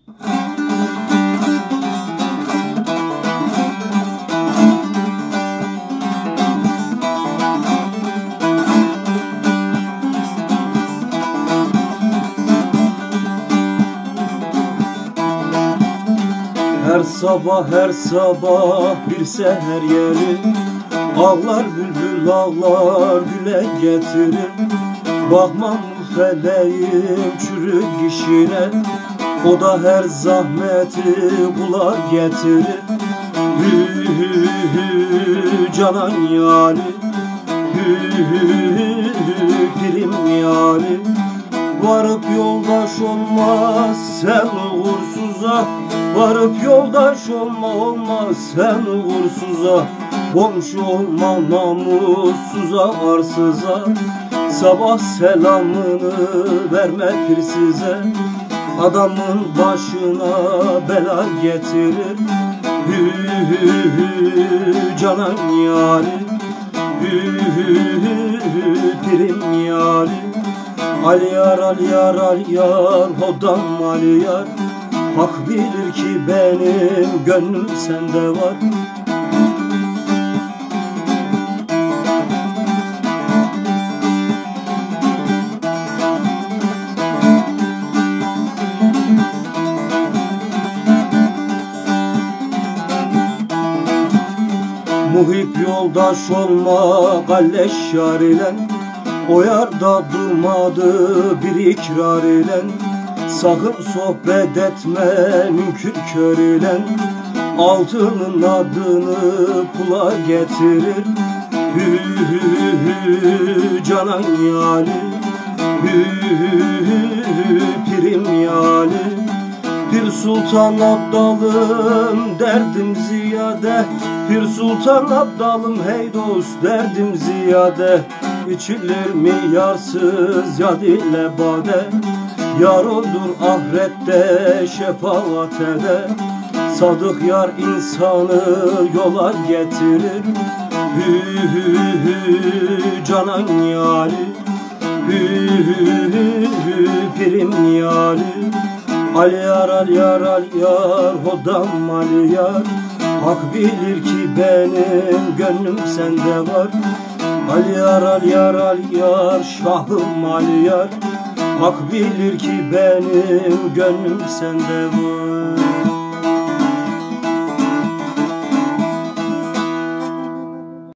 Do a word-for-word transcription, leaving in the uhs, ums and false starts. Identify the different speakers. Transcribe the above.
Speaker 1: Her sabah her sabah bir seher yeri, ağlar bülbül ağlar güle getirir. Bakmam feleğin çürük işine, o da her zahmeti kula getirir. Hü hü hü canan yâri, hü hü hü pirim yâri. Varıp yoldaş olmaz sen uğursuza, varıp yoldaş olma olmaz sen uğursuza. Komşu olma namussuza arsıza, sabah selamını verme pirsize. Adamın başına bela getirir. Hü hü hü canan yâri, hü hü hü pirim yâri. Aliyar aliyar aliyar hodam aliyar, hak bilir ki benim gönlüm sende var. Muhip yoldaş olma galleş yar ile, o yarda durmadı bir ikrar ile. Sakın sohbet etme mümkün kör ile, altının adını pula getirir. Hü hü hü canan yâli, hü hü hü pirim yâli. Pir Sultan Abdalım derdim ziyade, Pir Sultan Abdalım hey dost derdim ziyade. İçilir mi yarsız yad ile bade, yar olur ahirette şefaat eder. Sadık yar insanı yola getirir. Hü hü hü canan yâli, hü hü hü pirim yâli. Aliyar aliyar aliyar hodam aliyar, hak bilir ki benim gönlüm sende var. Aliyar aliyar aliyar şahım aliyar, hak bilir ki benim gönlüm sende var.